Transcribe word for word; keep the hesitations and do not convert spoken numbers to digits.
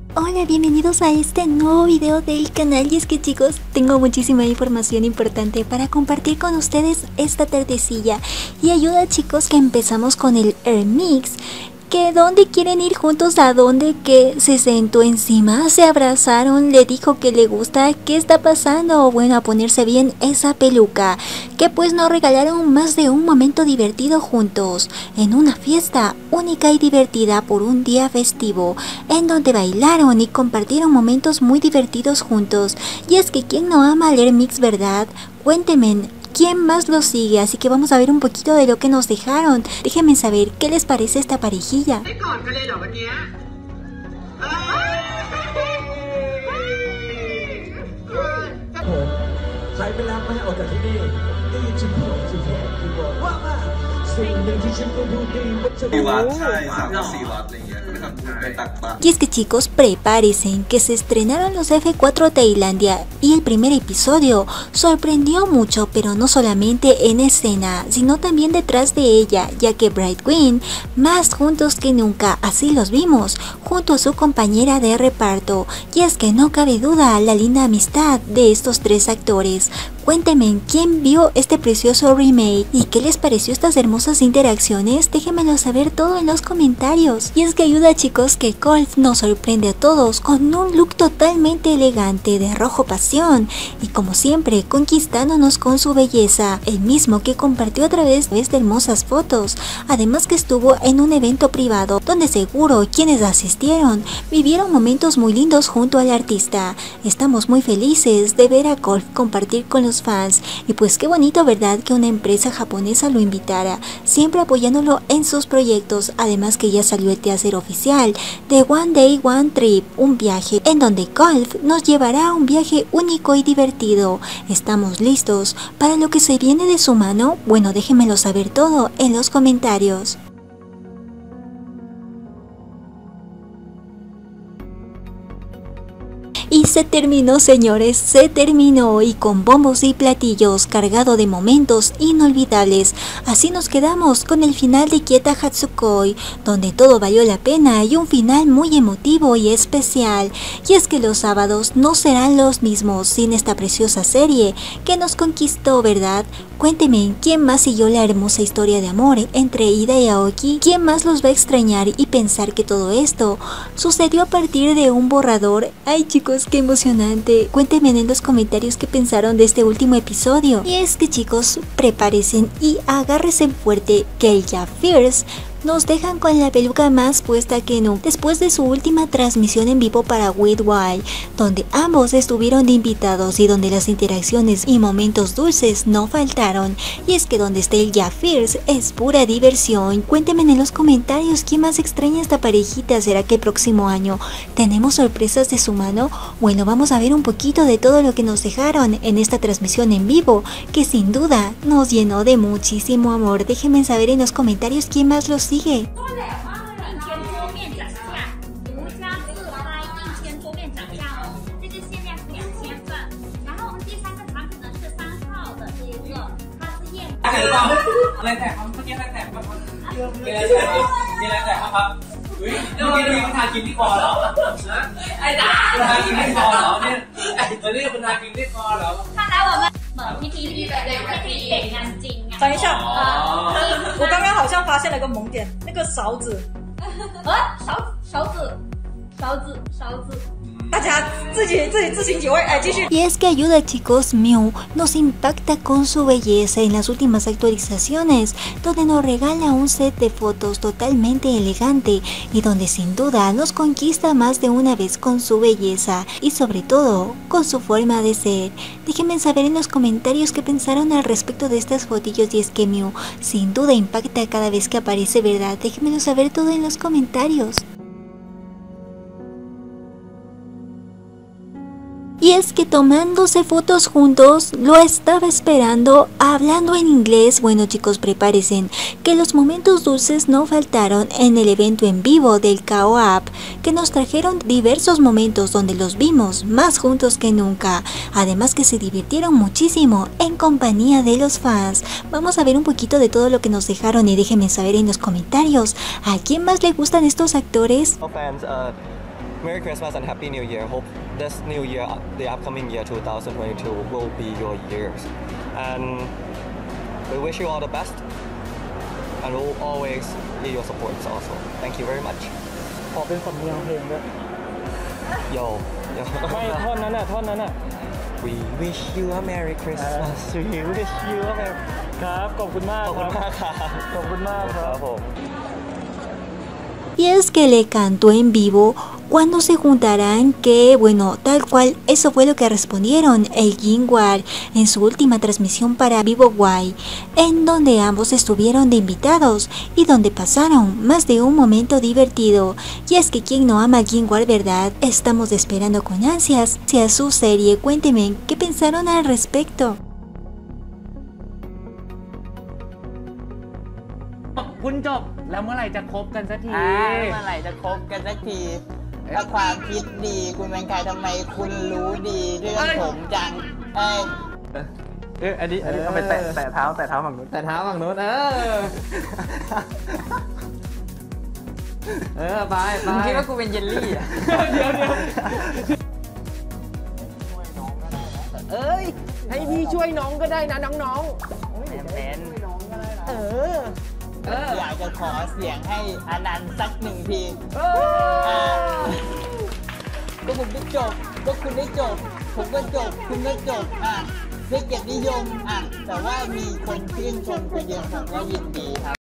Hola, bienvenidos a este nuevo video del canal. Y es que chicos, tengo muchísima información importante para compartir con ustedes esta tardecilla. Y ayuda chicos que empezamos con el Remix. Que dónde quieren ir juntos, a dónde, que se sentó encima, se abrazaron, le dijo que le gusta, qué está pasando, o bueno, a ponerse bien esa peluca, que pues nos regalaron más de un momento divertido juntos, en una fiesta única y divertida por un día festivo, en donde bailaron y compartieron momentos muy divertidos juntos. Y es que quién no ama al Remix, ¿verdad? Cuéntenme quién más lo sigue, así que vamos a ver un poquito de lo que nos dejaron. Déjenme saber qué les parece esta parejilla. Y es que chicos, prepárense que se estrenaron los F cuatro Tailandia y el primer episodio sorprendió mucho, pero no solamente en escena, sino también detrás de ella, ya que Bright Queen, más juntos que nunca, así los vimos, junto a su compañera de reparto. Y es que no cabe duda la linda amistad de estos tres actores. Cuéntenme quién vio este precioso remake y qué les pareció estas hermosas interacciones. Déjenmelo saber todo en los comentarios. Y es que ayuda chicos que Colt nos sorprende a todos con un look totalmente elegante de rojo pasión y como siempre conquistándonos con su belleza, el mismo que compartió a través de hermosas fotos. Además que estuvo en un evento privado donde seguro quienes asistieron vivieron momentos muy lindos junto al artista. Estamos muy felices de ver a Colt compartir con los fans y pues qué bonito, ¿verdad?, que una empresa japonesa lo invitara, siempre apoyándolo en sus proyectos. Además que ya salió el teaser oficial de One Day One Trip, un viaje en donde Colt nos llevará a un viaje único y divertido. ¿Estamos listos para lo que se viene de su mano? Bueno, déjenmelo saber todo en los comentarios. Y se terminó, señores, se terminó, y con bombos y platillos, cargado de momentos inolvidables. Así nos quedamos con el final de Kieta Hatsukoi, donde todo valió la pena y un final muy emotivo y especial. Y es que los sábados no serán los mismos sin esta preciosa serie que nos conquistó, ¿verdad? Cuéntenme quién más siguió la hermosa historia de amor entre Ida y Aoki, quién más los va a extrañar y pensar que todo esto sucedió a partir de un borrador. Ay chicos, qué emocionante. Cuéntenme en los comentarios qué pensaron de este último episodio. Y es que chicos, prepárense y agárrense fuerte que el Ya Fierce nos dejan con la peluca más puesta que nunca después de su última transmisión en vivo para With Why, donde ambos estuvieron de invitados y donde las interacciones y momentos dulces no faltaron. Y es que donde esté el Ya Fierce es pura diversión. Cuéntenme en los comentarios quién más extraña esta parejita. ¿Será que el próximo año tenemos sorpresas de su mano? Bueno, vamos a ver un poquito de todo lo que nos dejaron en esta transmisión en vivo, que sin duda nos llenó de muchísimo amor. Déjenme saber en los comentarios quién más los sigue. Y es que ayuda chicos, Miu nos impacta con su belleza en las últimas actualizaciones, donde nos regala un set de fotos totalmente elegante y donde sin duda nos conquista más de una vez con su belleza y sobre todo con su forma de ser. Déjenme saber en los comentarios qué pensaron al respecto de estas fotillos. Y es que Miu sin duda impacta cada vez que aparece, ¿verdad? Déjenmelo saber todo en los comentarios. Y es que tomándose fotos juntos, lo estaba esperando, hablando en inglés. Bueno chicos, prepárense, que los momentos dulces no faltaron en el evento en vivo del K O A P, que nos trajeron diversos momentos donde los vimos más juntos que nunca. Además que se divirtieron muchísimo en compañía de los fans. Vamos a ver un poquito de todo lo que nos dejaron y déjenme saber en los comentarios a quién más le gustan estos actores. Fans, uh... Merry Christmas and Happy New Year. Hope this new year, the upcoming year twenty twenty-two, will be your years. And we wish you all the best. And we'll always need your support also. Thank you very much. ขอเป็นสำเนียงเพลงด้วย Yo. Yo. ไม่ท่อนนั้นน่ะท่อนนั้นน่ะ We wish you a Merry Christmas. We wish you a Merry. ครับขอบคุณมากขอบคคุรัณบมากครับขอบคุณมากครับผม Y es que le cantó en vivo cuando se juntarán, que bueno, tal cual eso fue lo que respondieron el Jinwar en su última transmisión para Vivo Guay, en donde ambos estuvieron de invitados y donde pasaron más de un momento divertido. Y es que quien no ama a Jinwar, ¿verdad? Estamos esperando con ansias hacia su serie. Cuéntenme qué pensaron al respecto. คุณจบแล้วเมื่อไหร่จะคบกันสักทีอ่าเมื่อไหร่จะคบกันสักทีถ้าความคิดดีคุณเป็นใครทำไมคุณรู้ดีเรื่องผมจังเอ้ยเอออันนี้อันนี้เอาไปแตะแตะเท้าแตะเท้าฝั่งนู้นแต่เท้าฝั่งนู้นเออ เออไปไปมึงคิดว่ากูเป็นเยลลี่อ่ะเดี๋ยวเดี๋ยวเอ้ย ให้พี่ช่วยน้องก็ได้นะน้องเป็นๆ เออ เอออยากจะขอเสียงให้อนันต์สักหนึ่งทีเออ่าอก็ผมได้จบก็คุณได้จบ ผมก็จบ คุณก็จบอ่ะด้วยเกียรตินิยมอ่ะแต่ว่ามีคนชื่นชมคุณเยอะผมก็ยินดีครับ